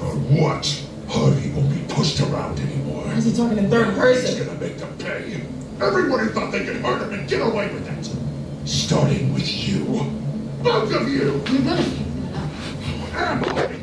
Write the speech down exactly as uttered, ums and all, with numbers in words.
Or what? Harvey won't be pushed around anymore. Why is he talking in third person? He's gonna make them pay. Everybody thought they could hurt him and get away with it. Starting with you. Both of you! You're gonna pick that up. Am I?